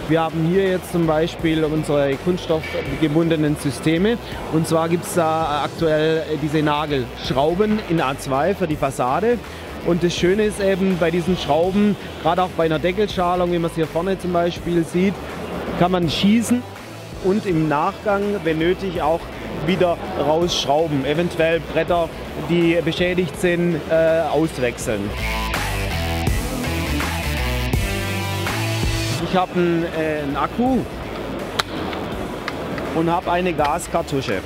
Wir haben hier jetzt zum Beispiel unsere kunststoffgebundenen Systeme. Und zwar gibt es da aktuell diese Nagelschrauben in A2 für die Fassade. Und das Schöne ist eben bei diesen Schrauben, gerade auch bei einer Deckelschalung, wie man es hier vorne zum Beispiel sieht, kann man schießen und im Nachgang, wenn nötig, auch wieder rausschrauben. Eventuell Bretter, die beschädigt sind, auswechseln. Ich habe einen Akku und habe eine Gaskartusche.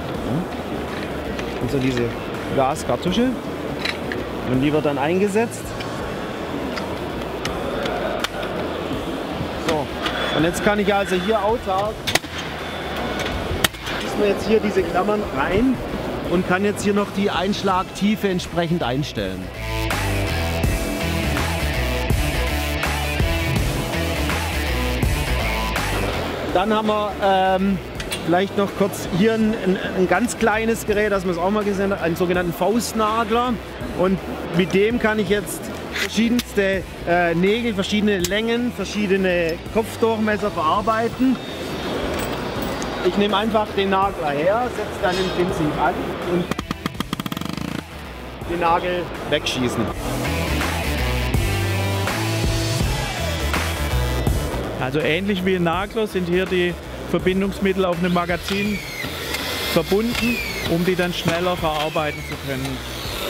Also diese Gaskartusche. Und die wird dann eingesetzt. So, und jetzt kann ich also hier autark, schießen wir jetzt hier diese Klammern rein und kann jetzt hier noch die Einschlagtiefe entsprechend einstellen. Dann haben wir vielleicht noch kurz hier ein ganz kleines Gerät, das man es auch mal gesehen hat, einen sogenannten Faustnagler. Und mit dem kann ich jetzt verschiedenste Nägel, verschiedene Längen, verschiedene Kopfdurchmesser verarbeiten. Ich nehme einfach den Nagler her, setze dann im Prinzip an und den Nagel wegschießen. Also ähnlich wie ein Nagler sind hier die Verbindungsmittel auf einem Magazin verbunden, um die dann schneller verarbeiten zu können.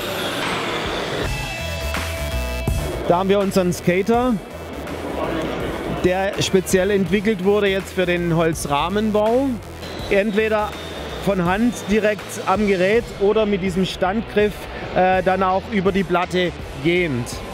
Da haben wir unseren Skater, der speziell entwickelt wurde jetzt für den Holzrahmenbau. Entweder von Hand direkt am Gerät oder mit diesem Standgriff dann auch über die Platte gehend.